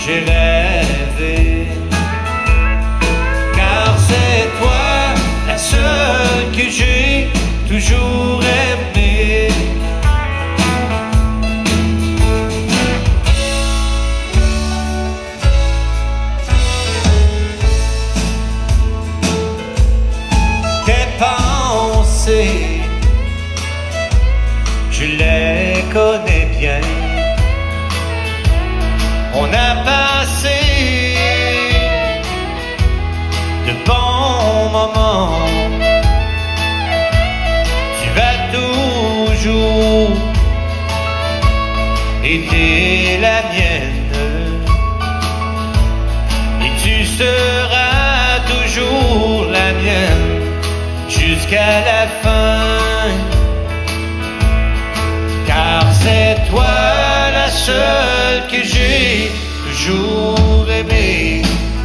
j'ai rêvé, car c'est toi la seule que j'ai toujours aimée. Tes pensées, je les connais bien. On a passé de bons moments. Tu vas toujours été la mienne, et tu seras toujours la mienne jusqu'à la fin, car c'est toi la seule que j'ai toujours aimée.